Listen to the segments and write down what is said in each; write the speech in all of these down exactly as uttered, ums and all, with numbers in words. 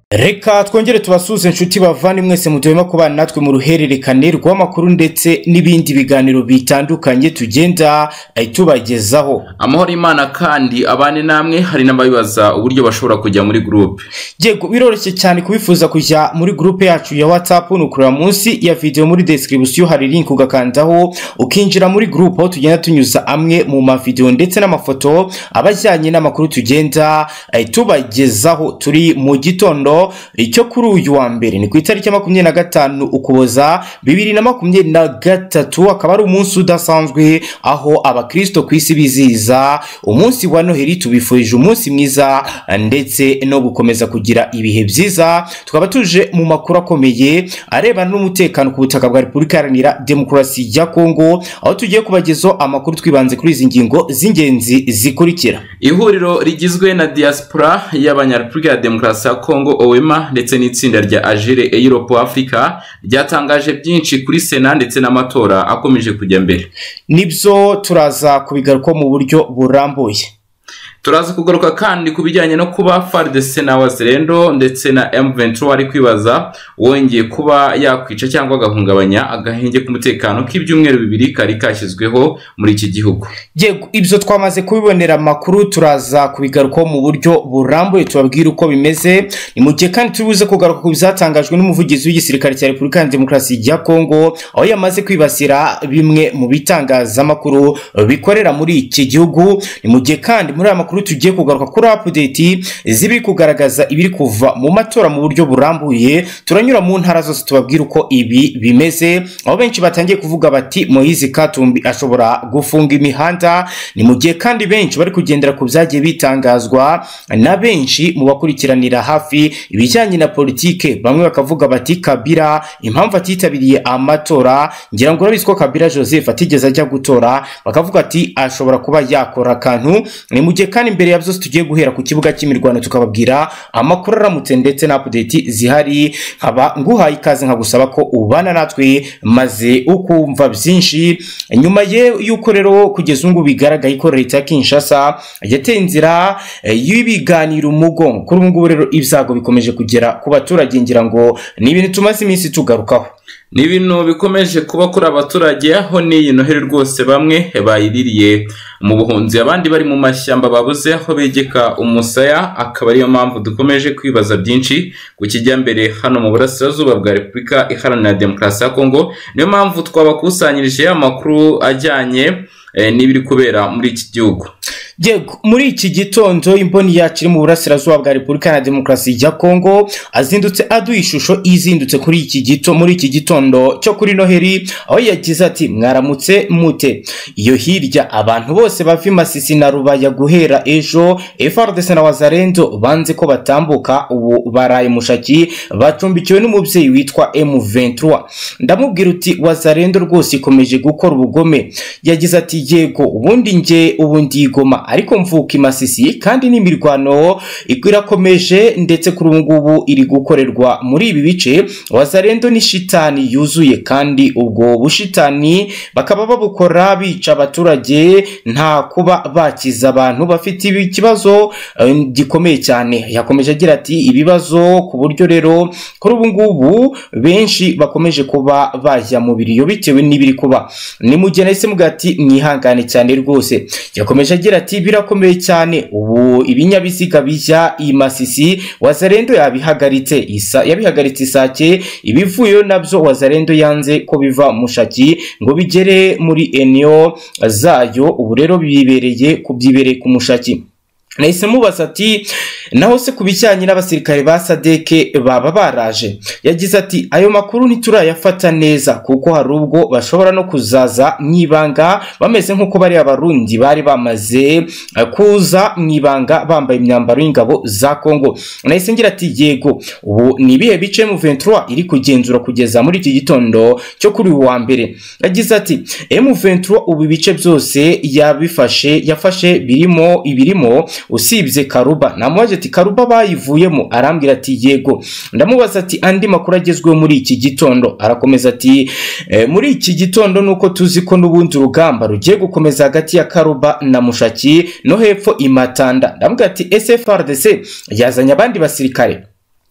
Reka twongere tubasuze inshuti bavani mwese mudwema kubana natwe mu ruhererekane rw'amakuru ndetse n'ibindi biganiro bitandukanye tugenda tubagezaho. Amahoro Imana kandi abane namwe hari n'ababibaza uburyo bashobora kujya muri groupe. Yego biroroshye cyane kubifuza kujya muri groupe yacu ya WhatsApp nukurira munsi ya video muri description hari link ugakandaho ukinjira muri groupe aho tugenda tunyuza amwe mu ma video ndetse n'amafoto abajyanye n'amakuru tugenda tubagezaho. Turi mu gitondo icyo kuri uyu wa mbere ni ku itariki ya makumyabiri na gatanu Ukuboza bibiri na makumyabiri na gatatu, akaba ari umunsi udasanzwe aho abakristo ku isi bizihiza umunsi wa Noheli. Tubifurije umunsi mwiza ndetse no gukomeza kugira ibihe byiza. Tukaba tuje mu makuru akomeye arebana n'umutekano ku butaka bwa Repubulika Iharanira Demokarasi ya Kongo, aho tugiye kubagezaho amakuru twibanze kuri izi ngingo z'ingenzi zikurikira. Ihuriro rigizwe na diaspora y'Abanyarepubulika ya Demokarasi ya Kongo Owema ndetse n'itsinda rya Agile Europe Africa ryatangaje byinshi kuri Sena ndetse n'amatora akomeje kujya mbere. Nibyo turaza kubigaruka mu buryo burambuye. Turaza kugaruka kandi kubijyanye no kuba F A R D C na Wazalendo ndetse na M vingt-trois ari kwibaza wongeye kuba yakwica cyangwa agahungabanya agahenge k'umutekano k'ibyumweru bibiri kari kashyizweho muri iki gihugu. Yego ibyo twamaze kubibonera amakuru, turaza kubigaruka mu buryo burambuye tubabwira uko bimeze. Ni mu gihe kandi tubuze kugaruka ku bizatangajwe n'umuvugizi w'igisirikare cya Repubulika ya Demokarasi ya Kongo, aho yamaze kwibasira bimwe mu bitangazamakuru bikorera muri iki gihugu. Ni mu gihe kandi muri aya makuru tugiye kugaruka kuri update zibiri kugaragaza ibiri kuva mu matora mu buryo burambuye. Turanyura mu ntara zose tubabwira uko ibi bimeze, aho benshi batangiye kuvuga bati Moise Katumbi ashobora gufunga imihanda. Ni mu gihe kandi benshi bari kugendera ku byagiye bitangazwa na benshi mu bakurikiranira hafi ibijyanye na politike. Bamwe bakavuga bati Kabila impamvu atitabiriye amatora, ngira ngo urabiziko Kabila Joseph atigeze ajya gutora, bakavuga ati ashobora kuba yakora akantu. Ni mu gihe kandi imbere ya byose tugiye guhera ku kibuga cy'imirwano tukababwira amakuru aramutse ndetse na update zihari. Nkaba nguhaye ikaze nkagusaba ko ubana natwe maze ukumva byinshi. Nyuma ye yuko rero kugeza ubu bigaragaye ko leta ya Kinshasa yateye inzira y'ibiganiro umugongo, kuri ubu ngubu rero ibyago bikomeje kugera ku baturage. Ngira ngo ni ibintu tumaze iminsi tugarukaho. Ni ibintu bikomeje kuba kuri abaturage, aho n'iyi Noheli rwose bamwe bayiririye mu buhunzi, abandi bari mu mashyamba babuze aho begeka umusaya. Akaba ariyo mpamvu dukomeje kwibaza byinshi ku kijya mbere hano mu burasirazuba bwa Repubulika Iharanira Demokarasi ya Kongo. Niyo mpamvu twabakusanyirije amakuru ajyanye e, n'ibiri kubera muri iki gihugu. Yego muri iki gitondo imboni yacu iri mu burasirazuba bwa Repubulika ya Demokarasi ya Kongo azindutse aduha ishusho izindutse kuri iki gito muri iki gitondo cyo kuri Noheli, aho yagize ati mwaramutse mute. Iyo hirya abantu bose bava Masisi na Rubaya guhera ejo F A R D C na Wazalendo banze ko batambuka, ubu baraye Mushaki bacumbikiwe n'umubyeyi witwa M vingt-trois. Ndamubwira uti Wazalendo rwose ikomeje gukora ubugome. Yagize ati yego ubundi nge ubundi igoma ariko mvuka Masisi kandi n'imirwano irakomeje ndetse kuri ubu ngubu iri gukorerwa muri ibi bice. Wazalendo ni shitani yuzuye kandi ubwo bushitani bakaba babukora bica abaturage nta kuba bakiza abantu bafite ikibazo gikomeye cyane. Yakomeje agira ati ibibazo ku buryo rero kuri ubu ngubu benshi bakomeje kuba bajya mu biriyo bitewe n'ibiri kuba. Ni mu gihe nahise muga ati mwihangane cyane rwose. Yakomeje agira ati birakomeye cyane ubu ibinyabiziga bijya i Masisi Wazalendo yabihagaritse isa yabihagaritse Isake, ibivuyeyo nabyo Wazalendo yanze ko biva Mushaki ngo bigere muri eneo zayo. Ubu rero bibereye kubyibereye ku Mushaki. Nahise mubaza ati naho se kubijyanye n'abasirikare ba Sadeke baba baraje. Yagize ati ayo makuru ntiturayafata neza kuko hari ubwo bashobora no kuzaza mwibanga bameze nkuko bari abarundi bari bamaze kuza mwibanga bambaye imyambaro y'ingabo za Kongo. Nahise ngira ati yego ubu ni bihe bice M vingt-trois iri kugenzura kugeza muri iki gitondo cyo kuri wa mbere. Yagize ati M vingt-trois ubu bice byose yabifashe yafashe birimo ibirimo usibye Karuba. Namubaje ati Karuba bayivuyemo, arambwira ati yego. Ndamubaza ati andi makuru agezweho muri iki gitondo, arakomeza ati e, muri iki gitondo nuko tuzi ko n'ubundi urugamba rugiye gukomeza hagati ya Karuba na Mushaki no hepfo imatanda. Ndamubwira ati S F A R D C yazanye abandi basirikare.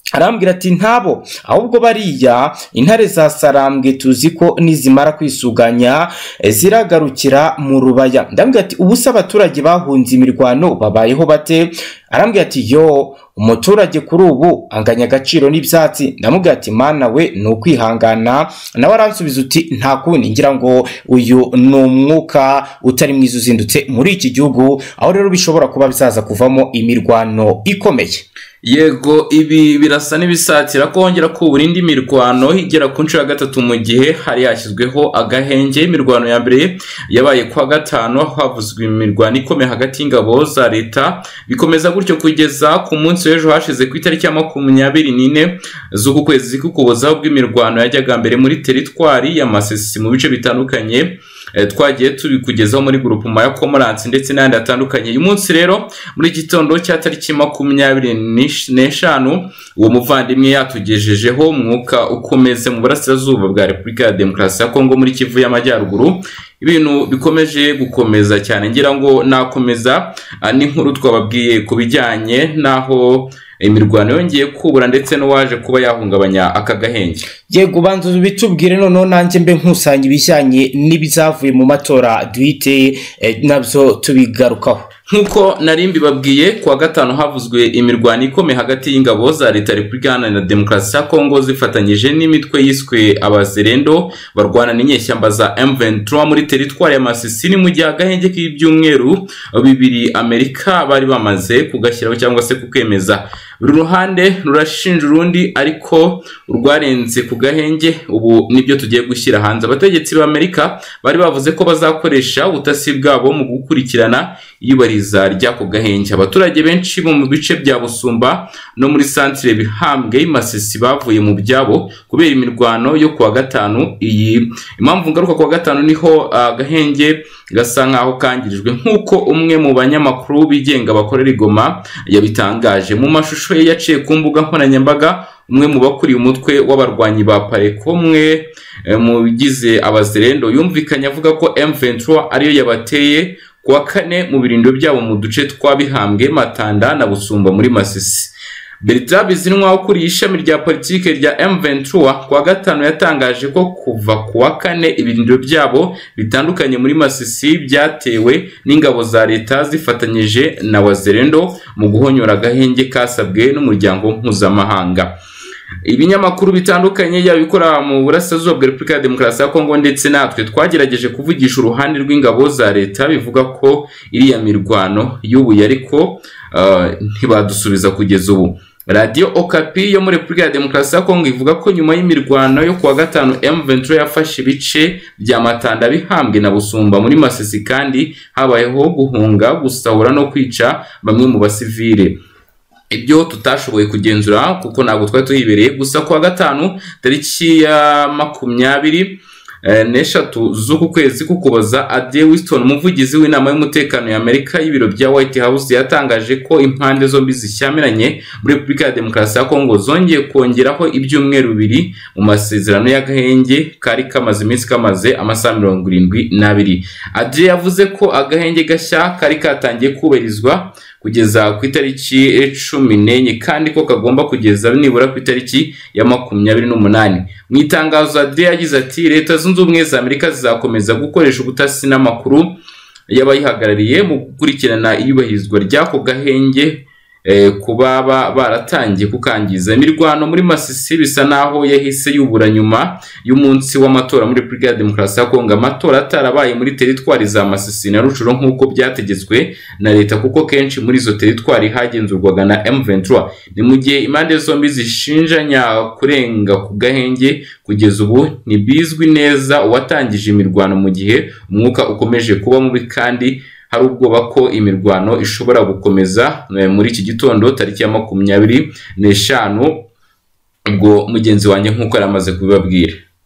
arambwira ati ntabo ahubwo bariya intare za Sarambwe tuzi ko nizimara kwisuganya ziragarukira mu rubaya. Ndambwira ati ubusa abaturage bahunze imirwano babayeho bate? Arambwira ati yo umuturage kuri ubu anganya agaciro n'ibyatsi. Ndamubwira ati mana we ni ukwihangana. Nawe aransubiza uti nta kundi, ngira ngo uyu ni umwuka utari mwiza uzindutse muri iki gihugu, aho rero bishobora kuba bizaza kuvamo imirwano ikomeye. Yego, ibi birasa n'ibisatira kongera kubura indi mirwano igera ku nshuro ya gatatu mu gihe hari yashyizweho agahenge. Imirwano ya mbere yabaye kwa gatanu havuzwe imirwano ikomeye hagati y'ingabo za leta, bikomeza gutyo kugeza ku munsi w'ejo hashize ku itariki ya makumyabiri n'ine z'uku kwezi k'Ukuboza, ubwo imirwano yajyaga mbere muri teritwari ya Masisi mu bice bitandukanye twagiye tubikugezaho muri groupement ya Komorantsi ndetse n'andi atandukanye. Uyu munsi rero muri gitondo cya tariki makumyabiri n'eshanu uwo muvandimwe yatugejejeho umwuka ukomeze mu burasirazuba bwa Repubulika ya Demokarasi ya Kongo muri Kivu y'Amajyaruguru. Ibintu bikomeje gukomeza cyane, ngira ngo nakomeza n'inkuru twababwiye ku bijyanye naho imirwano yongeye kubura ndetse no waje kuba yahungabanya aka gahenge. Yego banzu bitubwire noneho nanjye mbe nkusanya ibijyanye n'ibizavuye mu matora duhite eh, nabyo tubigarukaho. Nkuko narimbi babwiye kwa gatanu havuzwe imirwano ikomeye hagati y'ingabo za leta Repubulika Iharanira Demokarasi ya Kongo zifatanyije n'imitwe yiswe abazerendo barwana n'inyeshyamba za M vingt-trois muri teritwari ya Masisi, ni mu gihe agahenge k'ibyumweru bibiri Amerika bari bamaze kugashyiraho cyangwa se kukemeza. Buri ruhande rurashinja urundi, ariko urwarenze ku gahenge ubu nibyo tugiye gushyira hanze. Abategetsi ba Amerika bari bavuze ko bazakoresha ubutasi bwabo mu gukurikirana iyubariza ry'ako gahenge. Abaturage benshi bo mu bice bya Busumba no muri Centre Bihambwe Masisi bavuye mu byabo kubera imirwano yo kuwa gatanu. Iyi impamvu ngaruka kuwa gatanu niho agahenge uh, gasa nkaho kangirijwe, nkuko umwe mu banyamakuru bigenga bakorera Igoma yabitangaje mu mashusho ye yaciye ku mbuga nkoranyambaga. Umwe mu bakuriye umutwe w'abarwanyi ba Pareko, umwe e, mu bigize abazerendo, yumvikanye avuga ko M vingt-trois ariyo yabateye kuwa kane mu birindo byabo mu duce twa Bihambwe, Matanda na Busumba muri Masisi. Bertrand Bizimungu ukuriye ishami rya politike rya M vingt-trois kwa gatanu yatangaje ko kuva kuwa kane ibirindiro byabo bitandukanye muri Masisi byatewe n'ingabo za leta zifatanyije na wazerendo mu guhonyora agahenge kasabwe n'umuryango mpuzamahanga. Ibinyamakuru bitandukanye yabikora mu burasirazuba bwa Repubulika ya Demokarasi ya Kongo ndetse natwe twagerageje kuvugisha uruhande rw'ingabo za leta bivuga ko iriya mirwano y'ubu ariko uh, ntibadusubiza kugeza ubu. Radio Okapi yo muri Repubulika ya Demokarasi ya Kongo ivuga ko nyuma y'imirwano yo kuwa gatanu M vingt-trois yafashe ibice bya Matanda, Bihambwe na Busumba muri Masisi, kandi habayeho guhunga, gusahura no kwica bamwe mu basivile. Ibyo tutashoboye kugenzura kuko ntabwo twari tuhibereye. Gusa kuwa gatanu tariki ya makumyabiri n'eshatu z'uku kwezi k'Ukuboza, Ade Winston umuvugizi w'inama y'umutekano ya Amerika y'ibiro bya White House yatangaje ko impande zombi zishyamiranye muri Repubulika ya Demokarasi ya Kongo zongeye kongeraho ibyumweru bibiri mu masezerano y'agahenge kari kamaze iminsi kamaze amasaha mirongo irindwi n'abiri. Ade yavuze ko agahenge gashya kari katangiye kubahirizwa kugeza ku itariki cumi n'enye kandi ko kagomba kugeza nibura ku itariki ya makumyabiri n'umunani. Mu itangazo Ade yagize ati leta zunze ubumwe za Amerika zizakomeza gukoresha ubutasi n'amakuru y'abayihagarariye mu gukurikirana iyubahirizwa ry'ako gahenge eh, kuba baratangiye kukangiza. Imirwano muri Masisi bisa naho yahise yubura nyuma y'umunsi w'amatora muri Repubulika ya Demokarasi ya Kongo. Amatora atarabaye muri teritwari za Masisi na Rucuro nk'uko byategetswe na leta, kuko kenshi muri izo teritwari hagenzurwaga na M vingt-trois. Ni mu gihe impande zombi zishinjanya kurenga ku gahenge. Kugeza ubu ntibizwi neza uwatangije imirwano, mu gihe umwuka ukomeje kuba mubi kandi hari ubwoba ko imirwano ishobora gukomeza muri iki gitondo tariki ya makumyabiri n'eshanu ubwo mugenzi wanjye nk'uko yaramaze kubibabwira.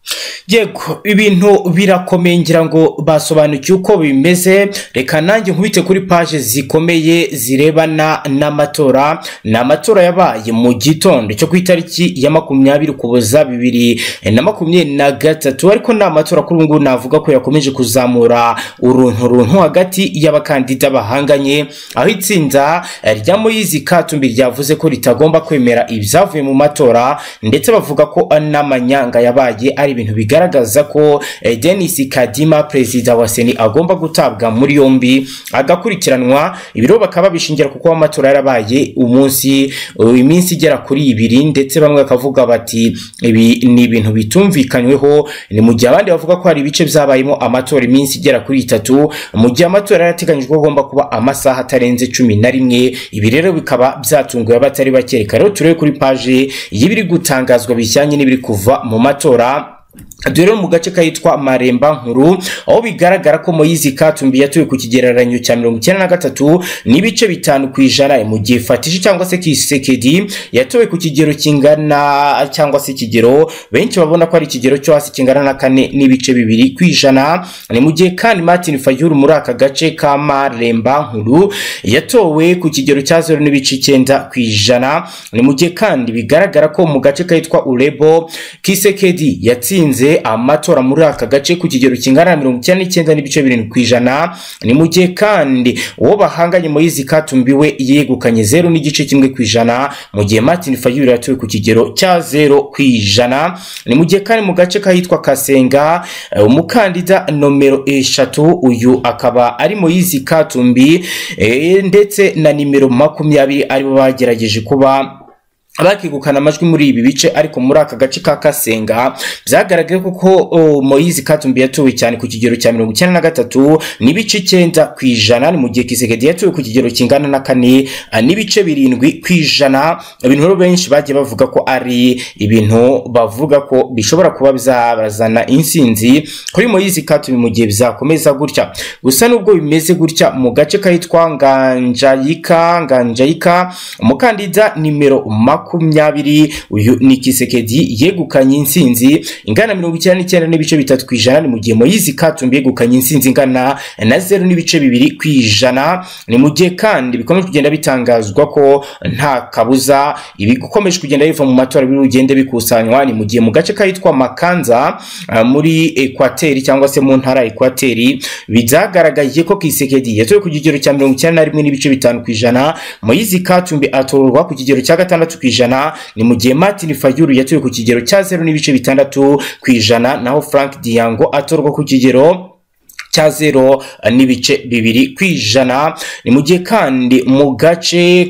Yego, ibintu birakomeye ngira ngo basobanukiye uko bimeze. Reka nanjye nkubite kuri page zikomeye zirebana n'amatora. N'amatora yabaye mu gitondo cyo ku itariki ya makumyabiri Ukuboza bibiri na makumyabiri na gatatu, ariko n'amatora kuri ubu ngubu navuga ko yakomeje kuzamura uruntu runtu hagati y'abakandida bahanganye, aho itsinda rya Moise Katumbi ryavuze ko ritagomba kwemera ibyavuye mu matora, ndetse bavuga ko n'amanyanga yabaye ari ibintu bigaragaza ko eh, Denis Kadima, perezida wa Seni, agomba gutabwa muri yombi agakurikiranwa. Ibiro bakaba bishingira kuko amatora yarabaye umunsi uh, iminsi igera kuri ibiri, ndetse bamwe bakavuga bati ibi ni ibintu bitumvikanyweho, ni mu gihe abandi bavuga ko hari ibice byabayemo amatora iminsi igera kuri itatu, mu gihe amatora yarateganyijwe agomba kuba amasaha atarenze cumi na rimwe. Ibi rero bikaba byatunguye abatari bakereka. Rero turebe kuri page y'ibiri gutangazwa bijyanye n'ibiri kuva mu matora. Dore mu gace kayitwa Maremba Nkuru, aho bigaragara ko Moise Katumbi yatuye ku kigereranyo cya mirongo icyenda na gatatu n'ibice bitanu ku ijana, mu gihe Fatiji cyangwa se Kisekedi yatuye ku kigero kingana cyangwa se kigero benshi babona ko ari kigero cyo hasi kingana na kane n'ibice bibiri ku ijana. Ni mu gihe kandi Martin Fayulu muri aka gace ka Maremba Nkuru yatowe ku kigero cya zero n'ibice icyenda ku ijana. Ni mu gihe kandi bigaragara ko mu gace kayitwa Urebo Kisekedi yatsinze amatora muri aka gace ku kigero kingana na mirongo icyenda n'icyenda n'ibice birindwi ku ijana. Ni mu gihe kandi uwo bahanganye Moise Katumbi we yegukanye zero n'igice kimwe ku ijana, mu gihe Martin Fayulu yatuye ku kigero cya zero ku ijana. Ni mu gihe kandi mu gace kahitwa Kasenga umukandida nomero eshatu, uyu akaba ari Moise Katumbi e, ndetse na nimero makumyabiri aribo bagerageje kuba abakigukana amajwi muri ibi bice. Ariko muri aka gace ka Kasenga byagaragaye kuko oh, Moise Katumbi yatuwe cyane ku kigero cya mirongo icyenda na gatatu n'ibice icyenda ku ijana, ni mu gihe Kisekedi yatuwe ku kigero kingana na kane n'ibice birindwi ku ijana. Ibintu rero benshi bagiye bavuga ko ari ibintu bavuga ko bishobora kuba bizabazana insinzi kuri Moise Katumbi mu gihe bizakomeza gutya. Gusa nubwo bimeze gutya, mu gace kahitwa Nganjayika Nganjayika umukandida nimero makumyabiri, uyu ni Kisekedi yegukanye insinzi ingana mirongo icyenda n'icyenda n'ibice bitatu ku ijana, ni mu gihe Moise Katumbi yegukanye insinzi ingana na zero n'ibice bibiri ku ijana. Ni mu gihe kandi bikomeje kugenda bitangazwa ko nta kabuza ibi gukomeje kugenda biva mu matora biri ugende bikusanywa. Ni mu gihe mu gace kahitwa Makanza uh, muri Equateur cyangwa se mu ntara Equateur bizagaragaye ko Kisekedi yatoye ku kigero cya mirongo icyenda na rimwe n'ibice bitanu ku ijana, Moise Katumbi atorwa ku kigero cya gatandatu ku ijana. Ni mu gihe Martin Fayulu yatuye ku kigero cya zero n'ibice bitandatu ku ijana, naho Frank Diango atorwa ku kigero cya zero n'ibice bibiri ku ijana. Ni mu gihe kandi mu gace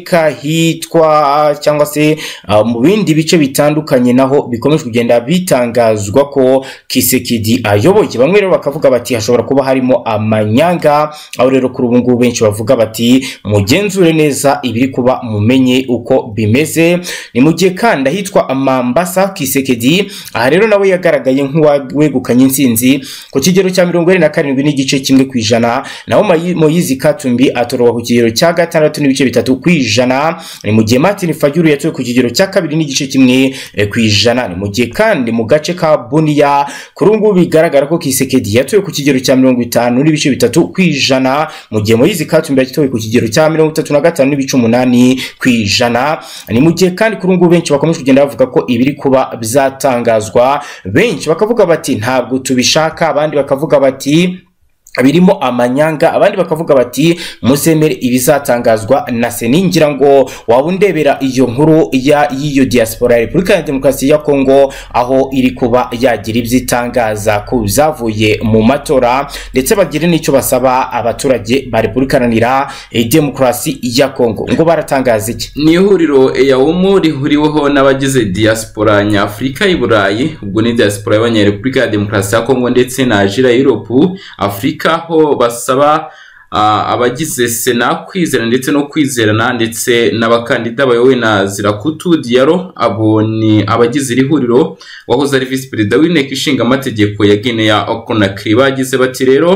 kahitwa cyangwa se uh, mu bindi bice bitandukanye naho bikomeje kugenda bitangazwa ko Kisekedi ayoboye. Bamwe rero bakavuga bati hashobora kuba harimo amanyanga, aho rero kuri ubu ngubu benshi bavuga bati mugenzure neza ibiri kuba mumenye uko bimeze. Ni mu gihe kandi ahitwa Mambasa Kisekedi aha rero nawe yagaragaye nk'uwegukanye insinzi ku kigero cya mirongo ine na karindwi n'igice kimwe ku ijana, naho Moise Katumbi atorwa ku kigero cya gatandatu n'ibice bitatu ku ijana. Ni mu gihe Martin Fayulu yatuye ku kigero cya kabiri n'igice kimwe ku ijana. Ni mu gihe kandi mu gace ka Bunia kuri ubu bigaragara ko Kisekedi yatuye ku kigero cya mirongo itanu n'ibice bitatu ku ijana, mu gihe Moise Katumbi yatuye ku kigero cya mirongo itatu na gatanu n'ibice umunani ku ijana. Ni mu gihe kandi kuri ubu benshi bakomeje kugenda bavuga ko ibiri kuba bizatangazwa, benshi bakavuga bati ntabwo tubishaka, abandi bakavuga bati birimo amanyanga, abandi bakavuga bati muzemere ibizatangazwa na Seni. Ngira ngo wabundebera iyo nkuru ya yiyo diaspora ya Repubulika ya Demokarasi ya Kongo, aho iri kuba yagira ibyitangaza ku bizavuye mu matora, ndetse bagire n'icyo basaba abaturage ba Repubulika Iharanira Demokarasi ya Kongo. Ngo baratangaza iki? Ni ihuriro EAUMO rihuriweho n'abagize diaspora nyafurika i Burayi, ubwo ni diaspora y'Abanyarepubulika ya Demokarasi ya Kongo ndetse na Asia Europe Afrika, aho basaba uh, abagize Sena kwizera ndetse no kwizerana, ndetse n'abakandida bayobowe na Zirakutu Diaro. Abo ni abagize iri huriro, wahoze ari vice perezida w'inteko ishinga amategeko ya Guinea Conakry. Bagize bati rero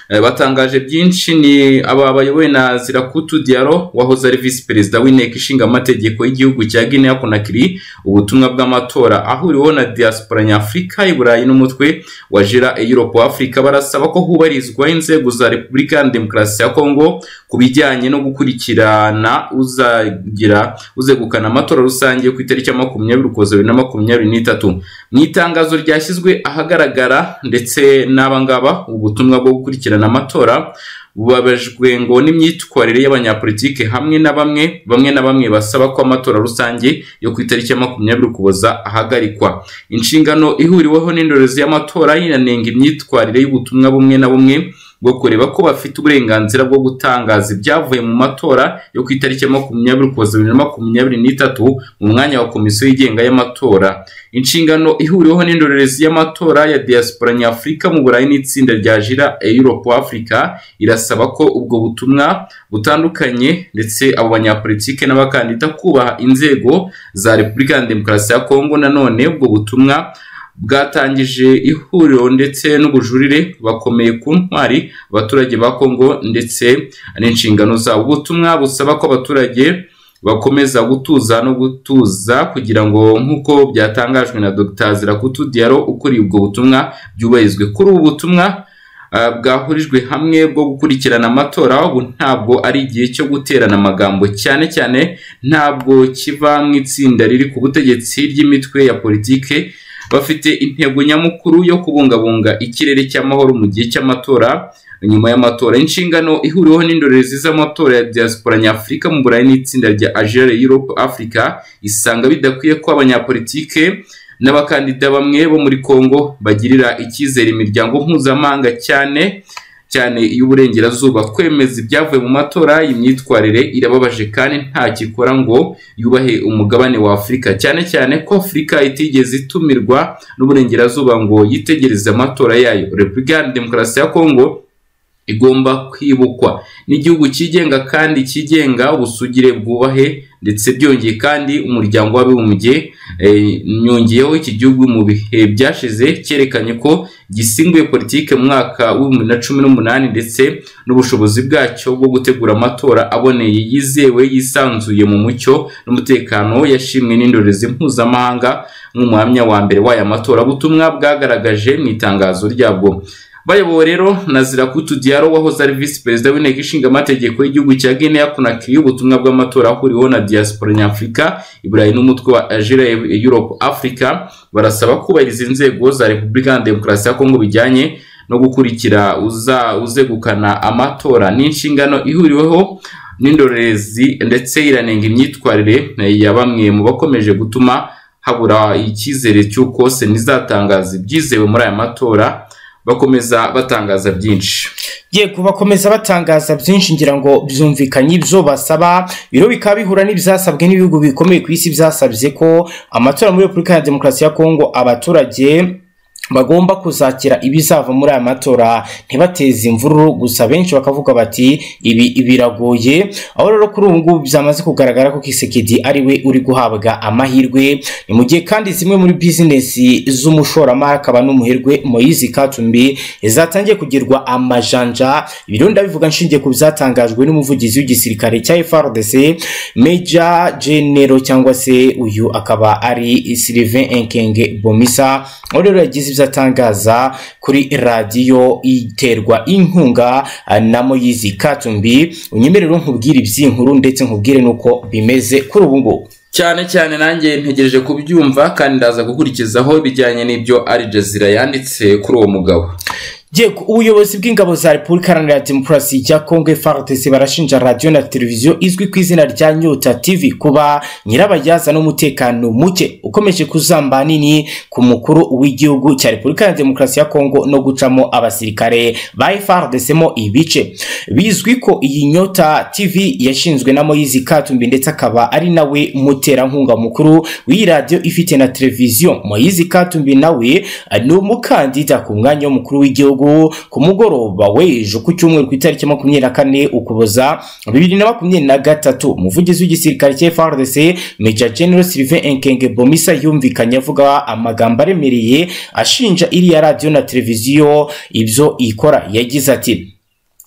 batangaje byinshi. Ni aba bayobowe na Zirakutu Diallo wahoze ari vice perezida w'inteko ishinga amategeko y'igihugu cya Guinea Conakry. Ubutumwa bw'amatora ahuriweho na diaspora nyafrika i Burayi n'umutwe wa Jira Europe Africa barasaba ko hubarizwa inzego za Repubulika ya Demokarasi ya Kongo kubijyanye no gukurikirana uzagira uzegukana amatora rusange ku itariki ya makumyabiri Ukuboza bibiri na makumyabiri n'itatu. Mu itangazo ryashyizwe ahagaragara ndetse n'abangaba ubutumwa bwo gukurikirana amatora bubabajwe ngo n'imyitwarire y'abanyapolitike hamwe na bamwe bamwe na bamwe basaba ko amatora rusange yo ku itariki ya makumyabiri Ukuboza ahagarikwa. Inshingano ihuriweho n'indorerezi y'amatora yanenga imyitwarire y'ubutumwa bumwe na bumwe bwo kureba ko bafite uburenganzira bwo gutangaza ibyavuye mu matora yo ku itariki ya makumyabiri Ukuboza bibiri na makumyabiri n'itatu mu mwanya wa komisiyo yigenga y'amatora. Inshingano ihuriweho n'indorerezi y'amatora ya diaspora nyafrika mu Burayi n'itsinda rya Jira Europe Africa irasaba ko ubwo butumwa butandukanye ndetse abo banyapolitike n'abakandida kubaha inzego za Repubulika ya Demokarasi ya Kongo. Nanone ubwo butumwa bwatangije ihuriro ndetse n'ubujurire bakomeye ku ntwari abaturage ba Kongo ndetse n'inshingano zabo. Ubutumwa busaba ko abaturage bakomeza gutuza no gutuza kugira ngo nk'uko byatangajwe na Dr Zirakutu Diallo ukuriye ubwo butumwa byubahirizwe. Kuri ubu butumwa bwahurijwe hamwe bwo gukurikirana amatora ubu ntabwo ari igihe cyo guterana amagambo, cyane cyane ntabwo kiva mu itsinda riri ku butegetsi ry'imitwe ya politike bafite intego nyamukuru yo kubungabunga ikirere cy'amahoro mu gihe cy'amatora. Nyuma y'amatora inshingano ihuriweho n'indorerezi z'amatora ya diaspora nyafrika mu Burayi n'itsinda rya Jira Europe Africa isanga bidakwiye ko abanyapolitike n'abakandida bamwe bo muri Kongo bagirira icyizere imiryango mpuzamahanga cyane cyane y'uburengerazuba kwemeza ibyavuye mu matora. Imyitwarire irababaje kandi nta kikora ngo yubahe umugabane wa Afrika, cyane cyane ko Afrika itigeze itumirwa n'uburengerazuba ngo yitegereze amatora yayo. Repubulika ya Demokarasi ya Kongo igomba kwibukwa n'igihugu kigenga kandi kigenga ubusugire bwubahe ndetse byongeye kandi umuryango w'abibumbye nyongeyeho iki gihugu mu bihe byashize cyerekanye ko gisinguye politike mu mwaka wa bibiri na cumi n'umunani ndetse n'ubushobozi bwacyo bwo gutegura amatora aboneye yizewe yisanzuye mu mucyo n'umutekano yashimwe n'indorerezi mpuzamahanga nk'umuhamya wa mbere w'aya matora. Ubutumwa bwagaragaje mu itangazo ryabwo bayobowe rero na Zirakutu Diallo wahoze ari vice perezida w'inteko ishinga amategeko y'igihugu cya Guinea Conakry. Ubutumwa bw'amatora ahuriweho na diaspora nyafrika i Burayi n'umutwe wa Jira Europe Africa barasaba kubahiriza inzego za Repubulika ya Demokarasi ya Kongo bijyanye no gukurikira uza uzegukana amatora. N'inshingano ihuriweho n'indorerezi ndetse iranenga imyitwarire ya bamwe mu bakomeje gutuma habura icyizere cy'uko se nizatangaza ibyizewe muri aya matora. Bakomeza batangaza byinshi yego bakomeza batangaza byinshi ngira ngo byumvikanye ibyo basaba biro bikaba bihura n'ibyasabwe n'ibihugu bikomeye ku isi byasabye ko amatora muri Repubulika ya Demokarasi ya Kongo abaturage bagomba kuzakira ibizava muri aya matora ntibateze imvururu. Gusa benshi bakavuga bati ibi biragoye, aho rero kuri ubu ngubu byamaze kugaragara ko Kisekedi ari we uri guhabwa amahirwe. Ni mu gihe kandi zimwe muri business z'umushoramari akaba n'umuherwe Moise Katumbi zatangiye kugirwa amajanja. Ibiro ndabivuga nshingiye ku byatangajwe n'umuvugizi w'igisirikare cya F A R D C Major General cyangwa se uyu akaba ari Sylvain Ekenge Bomisa, aho rero yagize atangaza kuri radio iterwa inkunga na Moise Katumbi. Unyemerero nkubwira iby'inkuru ndetse nkubwire nuko bimeze kuri ubu ngo cyane cyane nanjye ntegereje kubyumva kandi ndaza gukurikizaho bijyanye n'ibyo Al Jazeera yanditse kuri uwo mugabo. Yego ubuyobozi bw'ingabo za Repubulika Iharanira Demokarasi ya Kongo F A R D C barashinja radio na televiziyo izwi ku izina rya Nyota T V kuba nyirabayaza n'umutekano muke ukomeje kuzamba nini ku mukuru w'igihugu cya Repubulika ya Demokarasi ya Kongo no gucamo abasirikare ba F A R D C mo ibice. Bizwi ko iyi Nyota T V yashinzwe na Moise Katumbi ndetse akaba ari nawe muterankunga mukuru w'iyi radio ifite na televiziyo. Moise Katumbi nawe ni umukandida ku mwanya w'umukuru w'igihugu ku mugoroba w'ejo ku cyumweru ku itariki makumyabiri na kane Ukuboza bibiri na makumyabiri na gatatu. Umuvugizi w'igisirikare cya F A R D C Major General Sylvain Ekenge Bomisa yumvikanye avuga amagambo aremereye ashinja iriya radio na televiziyo ibyo ikora. Yagize ati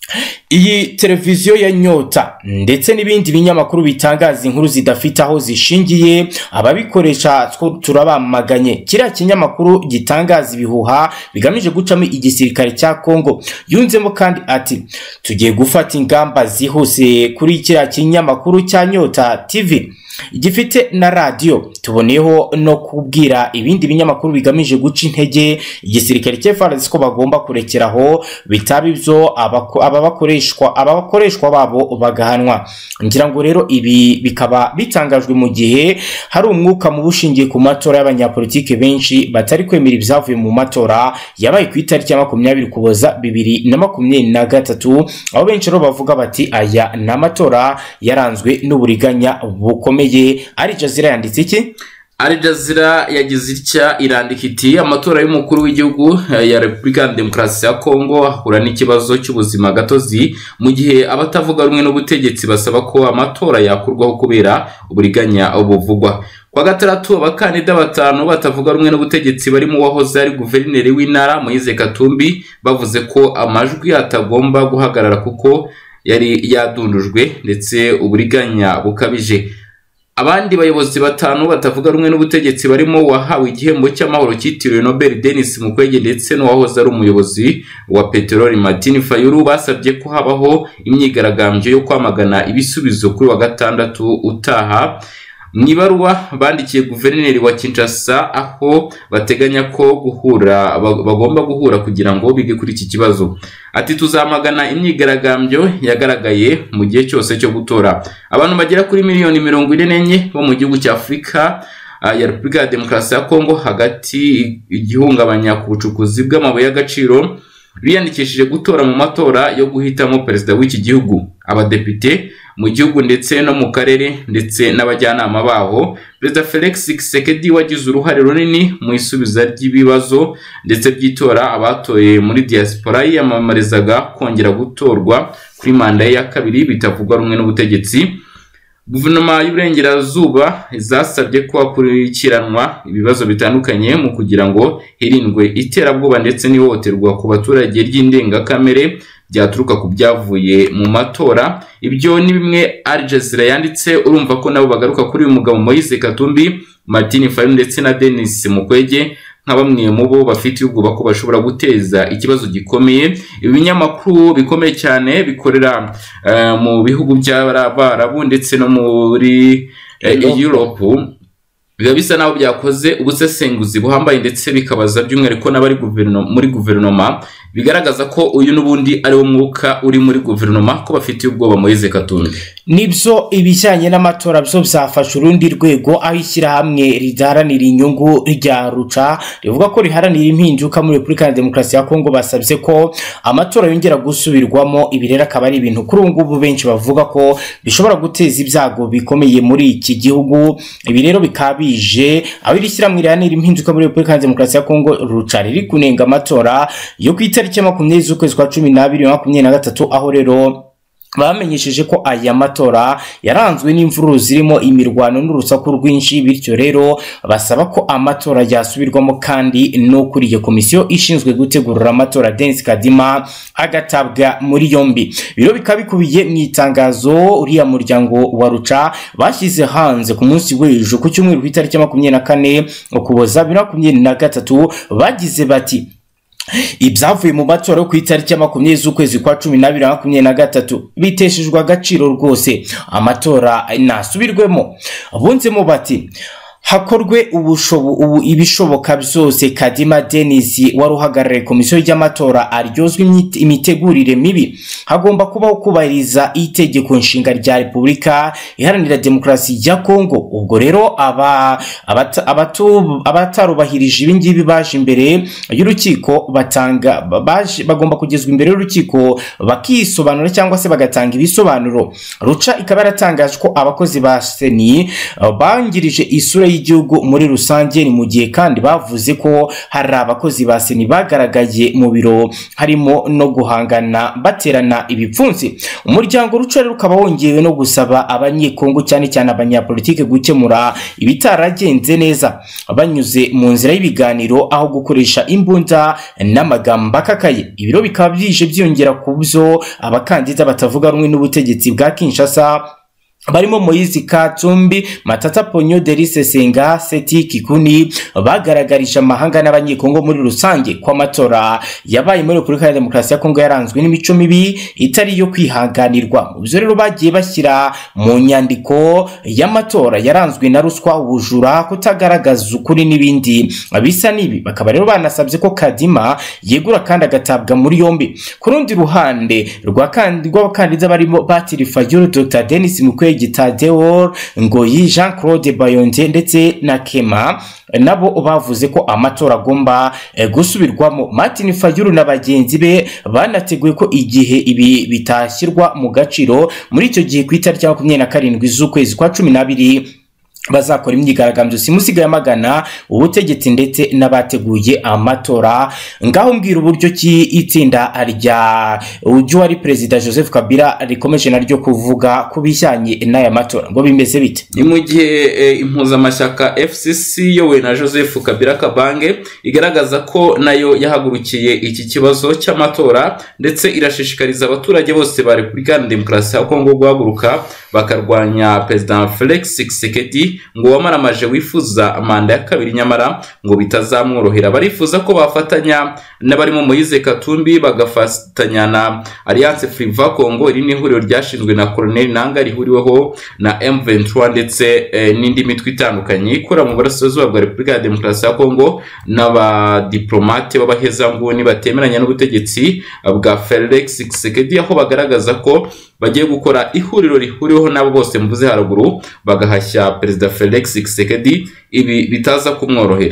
iyi televiziyo ya Nyota ndetse n'ibindi binyamakuru bitangaza inkuru zidafite aho zishingiye ababikoresha turabamaganye. Kiriya kinyamakuru gitangaza ibihuha bigamije gucamo igisirikare cya Kongo. Yunzemo kandi ati tugiye gufata ingamba zihuse kuri kiriya kinyamakuru cya Nyota T V gifite na radio. Tuboneyeho no kubwira ibindi binyamakuru bigamije guca intege igisirikare cya F A R D C ko bagomba kurekeraho bitaba ibyo ababakoreshwa ababakoreshwa babo bagahanwa. Ngira ngo rero ibi bikaba bitangajwe mu gihe hari umwuka mu bushingiye ku matora y'abanyapolitike benshi batari kwemera ibyavuye mu matora yabaye ku itariki ya makumyabiri Ukuboza bibiri na makumyabiri na gatatu, aho benshi rero bavuga bati aya n'amatora yaranzwe n'uburiganya bukomeye. Al Jazeera yanditse iki? Al Jazeera yagize itya irandika iti amatora y'umukuru w'igihugu ya Repubulika ya Demokarasi ya Kongo ahura n'ikibazo cy'ubuzima gatozi mu gihe abatavuga rumwe n'ubutegetsi basaba ko amatora yakurwaho kubera uburiganya buvugwa. Kwa gatandatu abakandida batanu batavuga rumwe n'ubutegetsi barimo wahoze ari guverineri w'intara Moise Katumbi bavuze ko amajwi atagomba guhagarara kuko yari yadundujwe ndetse uburiganya bukabije. Abandi bayobozi batanu batavuga rumwe n'ubutegetsi barimo wahawe igihembo cy'amahoro cyitiriwe Nobel Denis Mukwege ndetse n'uwahoze ari umuyobozi wa Peteroli Martin Fayulu basabye ko habaho imyigaragambyo yo kwamagana ibisubizo kuri wa gatandatu utaha. Mwibaruwa bandikiye guverineri wa Kinshasa aho bateganya ko guhura bagomba guhura kugira ngo bige kuri iki kibazo. Ati tuzamagana imyigaragambyo yagaragaye mu gihe cyose cyo gutora. Abantu bagera kuri miliyoni mirongo ine n'enye bo mu gihugu cya Afurika ya Repubulika ya Demokarasi ya Kongo hagati igihungabanya ku bucukuzi bw'amabuye y'agaciro biyandikishije gutora mu matora yo guhitamo perezida w'iki gihugu, abadepite mu gihugu ndetse no mu karere ndetse n'abajyanama baho. Perezida Felix Tshisekedi wagize uruhare runini mu isubiza ry'ibibazo ndetse by'itora abatoye muri diaspora yiyamamarizaga kongera gutorwa kuri manda ya kabiri bitavugwa rumwe n'ubutegetsi. Guverinoma y'Uburengerazuba zasabye ko hakurikiranwa ibibazo bitandukanye mu kugira ngo hirindwe iterabwoba ndetse n'ihohoterwa ku baturage ry'indengakamere byaturuka ku byavuye mu matora. Ibyo ni bimwe Al Jazeera yanditse. Urumva ko nabo bagaruka kuri uyu mugabo Moise Katumbi, Martin Fayulu ndetse na Denis Mukwege nka bamwe mu bo bafite ubwoba ko bashobora guteza ikibazo gikomeye. Ibinyamakuru bikomeye cyane bikorera uh, mu bihugu by'Abarabu ndetse no muri uh, Europe biba bisa naho byakoze ubusesenguzi buhambaye ndetse bikabaza by'umwihariko n'abari guverinoma muri guverinoma bigaragaza ko uyu n'ubundi ari wo mwuka uri muri guverinoma ko bafite ubwoba Moise Katumbi. Nibyo ibijyanye n'amatora byo byafasha urundi rwego aho ishyirahamwe ridaharanira inyungu rya Ruca rivuga ko riharanira impinduka muri Repubulika ya Demokarasi ya Kongo basabye ko amatora yongera gusubirwamo. Ibi rero akaba ari ibintu kuri ubu ngubu benshi bavuga ko bishobora guteza ibyago bikomeye muri iki gihugu. Ibi rero bikabije aho iri shyirahamwe riharanira impinduka muri Repubulika ya Demokarasi ya Kongo Ruca riri kunenga amatora yo ku itariki ya makumyabiri z'ukwezi kwa cumi n'abiri makumyabiri na gatatu, aho rero bamenyesheje ko aya matora yaranzwe n'imvururu zirimo imirwano n'urusaku rwinshi, bityo rero basaba ko amatora yasubirwamo kandi no kuri iyo komisiyo ishinzwe gutegura amatora Denis Kadima agatabwa muri yombi. Biro bikabikubiye mu itangazo uriya muryango wa Ruca bashyize hanze ku munsi w'ejo ku cyumweru ku itariki ya makumyabiri na kane Ukuboza bibiri na makumyabiri na gatatu bagize bati ibyavuye mu matora yo ku itariki ya makumyabiri z'ukwezi kwa cumi n'abiri makumyabiri na gatatu biteshejwe agaciro rwose, amatora nasubirwemo. Bunzemo bati hakorwe ubushobo ubu ibishoboka byose Kadima Denis waruhagarariye komisiyo y'amatora aryozwe imitegurire mibi. Hagomba kubaho kubahiriza itegeko nshinga rya Repubulika Iharanira Demokarasi ya Kongo. Ubwo rero aba abatu abatarubahirije ibingibi baje imbere y'urukiko batanga baje bagomba kugezwa imbere y'urukiko bakisobanura cyangwa se bagatanga ibisobanuro. Ruca ikaba yaratangaje ko abakozi ba Seni bangirije isura y'igihugu muri rusange. Ni mu gihe kandi bavuze ko hari abakozi ba seni bagaragaye mu biro harimo no guhangana baterana ibipfunsi. Umuryango ruca rukaba wongewe no gusaba abanyekongo cyane cyane abanyapolitike gukemura ibitaragenze neza banyuze mu nzira y'ibiganiro aho gukoresha imbunda n'amagambo akakaye. Ibiro bikaba byije byongera ku byo abakandida batavuga rumwe n'ubutegetsi bwa Kinshasa barimo Moise Katumbi, Matata Ponyo, Delice Senga, Seti Kikuni bagaragarisha amahanga n'abanyekongo muri rusange kwa matora yabaye muri Repubulika ya Demokarasi ya Kongo yaranzwe n'imico mibi itari yo kwihanganirwa. Mu byo rero bagiye bashyira mu nyandiko y'amatora yaranzwe na ruswa, ubujura, kutagaragaza ukuri n'ibindi bisa n'ibi. Bakaba rero banasabye ko Kadima yegura kandi agatabwa muri yombi. Ku rundi ruhande rwa kandi rw'abakandida barimo Batiri Fayulu, Doctor Denis Mukwege, Tadeo Ngoyi, Jean Claude Bayonde ndetse na Kema nabo bavuze ko amatora agomba e, gusubirwamo. Martin Fayulu na bagenzi be banateguye ko igihe ibi bitashyirwa mu gaciro muri icyo gihe ku itariki makumyabiri na karindwi z'ukwezi kwa cumi n'abiri bazakora imyigaragambyo simusigaye amagana ubutegetsi ndetse n'abateguye amatora. Ngaho mbwira uburyo ki itsinda rya ujyo wari Perezida Joseph Kabila rikomeje naryo kuvuga kubijyanye n'aya matora ngo bimeze bite. Ni mu gihe e, impuzamashyaka F C C yowe na Joseph Kabila Kabange igaragaza ko nayo yahagurukiye iki kibazo cy'amatora ndetse irashishikariza abaturage bose ba Repubulika ya Demokarasi ya Kongo guhaguruka bakarwanya President Felix Tshisekedi ngo wamaramaje wifuza manda ya kabiri nyamara ngo bitazamworohera. Barifuza ko bafatanya n'abarimo Moise Katumbi bagafatanya na Alliance Fleuve Congo, iri ni ihuriro ryashinzwe na Colonel Nanga rihuriweho na M vingt-trois ndetse e, n'indi mitwe itandukanye ikora mu burasirazuba bwa Repubulika ya Demokarasi ya Kongo n'abadiplomate b'abahezanguni batemeranya n'ubutegetsi bwa Felix Tshisekedi, aho bagaragaza ko bagiye gukora ihuriro rihuriweho nabo bose mvuze haruguru bagahashya Perezida Felix Tshisekedi ibi bitaza kumworohera.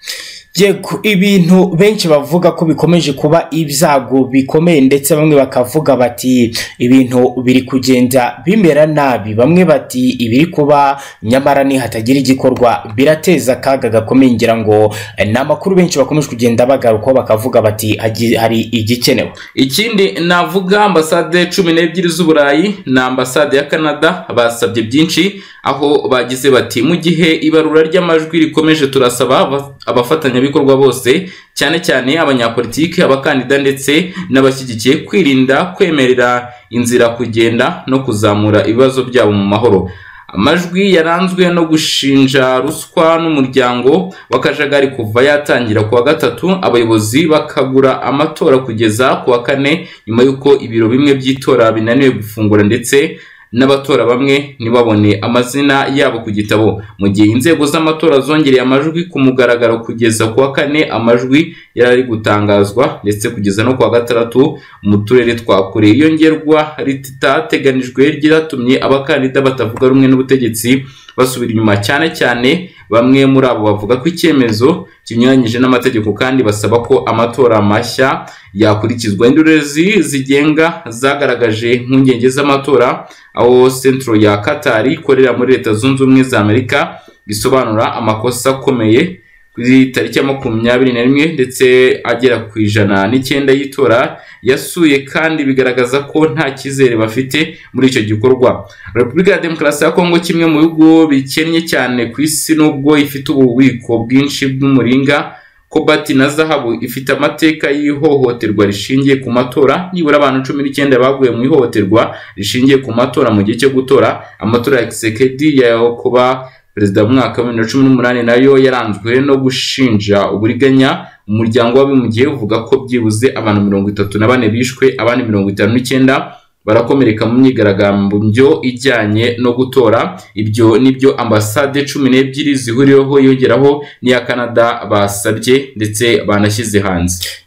Yego, ibintu benshi bavuga ko bikomeje kuba ibyago bikomeye ndetse bamwe bakavuga bati ibintu biri kugenda bimera nabi, bamwe bati ibiri kuba nyamara ni hatagira igikorwa birateza akaga gakomeye. Ngira ngo n'amakuru benshi bakomeje kugenda bagaruka bakavuga bati hari igikenewe. Ikindi navuga ambasade cumi n'ebyiri z'Uburayi na ambasade ya Canada basabye byinshi, aho bagize bati mu gihe ibarura ry'amajwi rikomeje turasaba abafatanya bikorwa bose cyane cyane abanyapolitike, abakandida ndetse n'abashyigikiye kwirinda kwemerera inzira kugenda no kuzamura ibibazo byabo mu mahoro. Amajwi yaranzwe no gushinja ruswa n'umuryango w'akajagari kuva yatangira kuwa gatatu, abayobozi bakagura amatora kugeza kuwa kane nyuma yuko ibiro bimwe by'itora binaniwe gufungura ndetse n'abatora bamwe ntibabone amazina yabo ku gitabo. Mu gihe inzego z'amatora zongereye amajwi ku mugaragaro kugeza kuwa kane, amajwi yarari gutangazwa ndetse kugeza no kuwa gatandatu mu turere twa kure. Iyongerwa ritateganijwe ryaratumye abakandida batavuga rumwe n'ubutegetsi basubira inyuma, cyane cyane bamwe muri abo bavuga ko icyemezo kinyuranyije n'amategeko kandi basaba ko amatora mashya yakurikizwa. Indorerezi zigenga zagaragaje impungenge z'amatora aho Centro ya Qatar ikorera muri Leta Zunze Ubumwe za Amerika bisobanura amakosa akomeye kuri tariki ya makumyabiri na rimwe ndetse agera ku ijana n'icyenda y'itora yasuye kandi bigaragaza ko nta cyizere bafite muri icyo gikorwa. Repubulika ya Demokarasi ya Kongo, kimwe mu bihugu bikennye cyane ku isi nubwo ifite ububiko bwinshi bw'umuringa, kobati na zahabu, ifite amateka y'ihohoterwa rishingiye ku matora. Nibura abantu cumi n'icyenda baguye mu ihohoterwa rishingiye ku matora mu gihe cyo gutora. Amatora ya Tshisekedi ya kuba perezida mu mwaka wa bibiri na cumi n'umunani nayo yaranzwe no gushinja uburiganya. Umuryango w'abibumbye uvuga ko byibuze abantu mirongo itatu na bane bishwe, abandi mirongo itanu n'icyenda barakomereka mu myigaragambyo ijyanye no gutora. Ibyo nibyo ambasade cumi n'ebyiri zihuriyeho yongeraho n'iya Canada basabye ndetse banashyize hanze.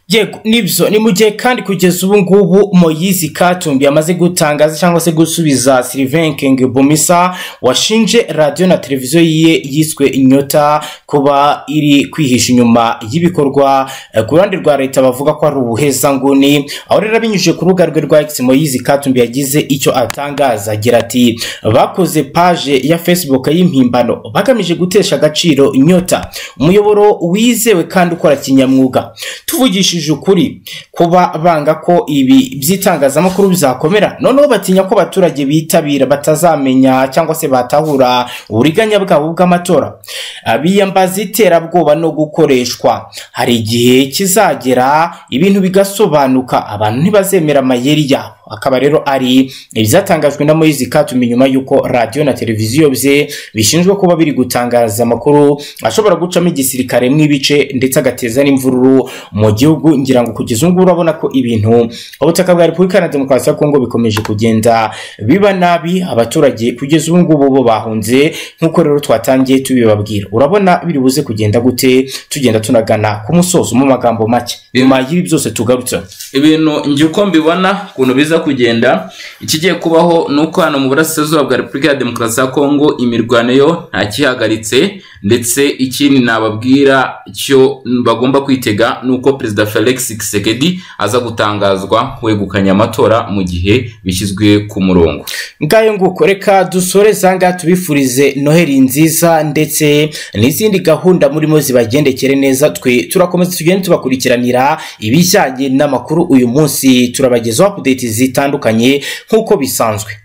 Yego nibyo ni mu gihe kandi kugeza ubu ngubu Moise Katumbi amaze gutangaza cyangwa se gusubiza Sylvain Kenge Bomisa washinje radio na televiziyo ye yiswe Inyota kuba iri kwihisha inyuma y'ibikorwa ku ruhande rwa leta bavuga ko ari ubuheza nguni. Aho rero binyujije ku rubuga rwe rwa X, Moise Katumbi yagize icyo atangaza agira ati bakoze page ya Facebook y'impimbano bagamije gutesha agaciro Inyota, umuyoboro wizewe kandi ukora kinyamwuga. Tuvugishije ukuri kuba banga ko ibi by'itangazamakuru bizakomera, noneho batinya ko abaturage bitabira batazamenya cyangwa se batahura uburiganya bwabo bw'amatora, abiyambaza iterabwoba no gukoreshwa. Hari igihe kizagera ibintu bigasobanuka, abantu ntibazemera amayeri yabo. Akaba rero ari ibyatangajwe na Moise Katumbi nyuma yuko radio na televiziyo bye bishinzwe kuba biri gutangaza amakuru ashobora gucamo igisirikare mw'ibice ndetse agateza n'imvururu mu gihugu. Ngira ngo kugeza ubu urabona ko ibintu ubutaka bwa Repubulika ya Demokarasi ya Kongo bikomeje kugenda biba nabi, abaturage kugeza ubu ngubu bo bahunze nkuko rero twatangiye tubibabwira. Urabona biri buze kugenda gute tugenda tunagana ku musozo mu magambo make nyuma y'ibi byose tugarutse ibintu ngiye uko mbibona kuntu biza kugenda. Ikigiye kubaho nuko hano mu burasirazuba bwa Repubulika ya Demokarasi ya Kongo imirwano yo nta kihagaritse, ndetse ikindi nababwira cyo bagomba kwitega nuko Perezida Felix Tshisekedi aza gutangazwa wegukanye amatora mu gihe bishyizwe ku murongo. Ngayo nguko reka dusore zanga tubifurize Noheli nziza ndetse n'izindi gahunda murimo zibagendekere neza. Twe turakomeza tugende tubakurikiranira ibijyanye n'amakuru. Uyu munsi turabagezaho update zitandukanye nkuko bisanzwe.